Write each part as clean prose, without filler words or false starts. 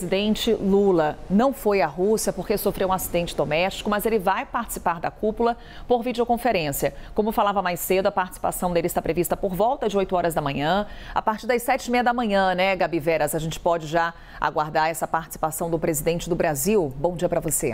presidente Lula não foi à Rússia porque sofreu um acidente doméstico, mas ele vai participar da cúpula por videoconferência. Como falava mais cedo, a participação dele está prevista por volta de 8 horas da manhã. A partir das 7h30 da manhã, né, Gabi Veras? A gente pode já aguardar essa participação do presidente do Brasil. Bom dia para você.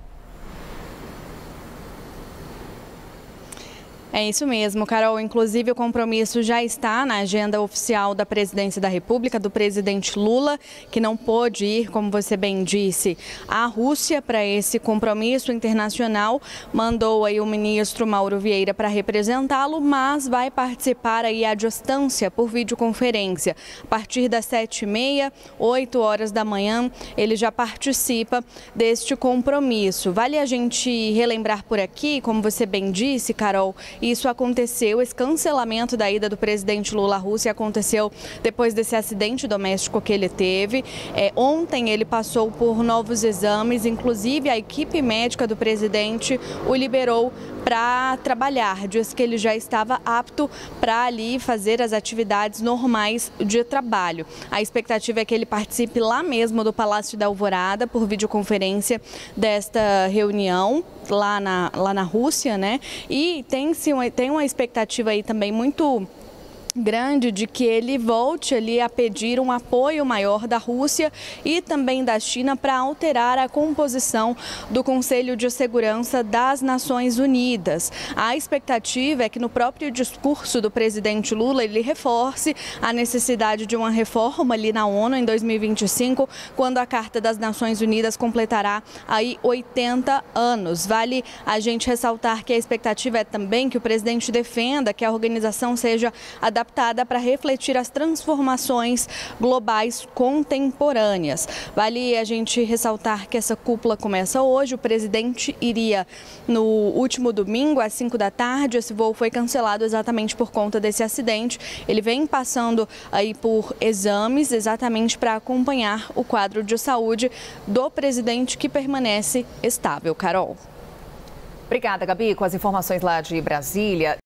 É isso mesmo, Carol. Inclusive, o compromisso já está na agenda oficial da Presidência da República, do presidente Lula, que não pôde ir, como você bem disse, à Rússia para esse compromisso internacional. Mandou aí o ministro Mauro Vieira para representá-lo, mas vai participar aí à distância por videoconferência. A partir das 7h30, 8 horas da manhã, ele já participa deste compromisso. Vale a gente relembrar por aqui, como você bem disse, Carol, isso aconteceu, esse cancelamento da ida do presidente Lula à Rússia aconteceu depois desse acidente doméstico que ele teve. Ontem ele passou por novos exames, inclusive a equipe médica do presidente o liberou para trabalhar. Diz que ele já estava apto para ali fazer as atividades normais de trabalho. A expectativa é que ele participe lá mesmo do Palácio da Alvorada por videoconferência desta reunião lá na Rússia, né? E tem uma expectativa aí também muito grande de que ele volte ali a pedir um apoio maior da Rússia e também da China para alterar a composição do Conselho de Segurança das Nações Unidas. A expectativa é que no próprio discurso do presidente Lula ele reforce a necessidade de uma reforma ali na ONU em 2025, quando a Carta das Nações Unidas completará aí 80 anos. Vale a gente ressaltar que a expectativa é também que o presidente defenda que a organização seja adaptada para refletir as transformações globais contemporâneas. Vale a gente ressaltar que essa cúpula começa hoje. O presidente iria no último domingo, às 5 da tarde. Esse voo foi cancelado exatamente por conta desse acidente. Ele vem passando aí por exames exatamente para acompanhar o quadro de saúde do presidente, que permanece estável. Carol. Obrigada, Gabi, com as informações lá de Brasília.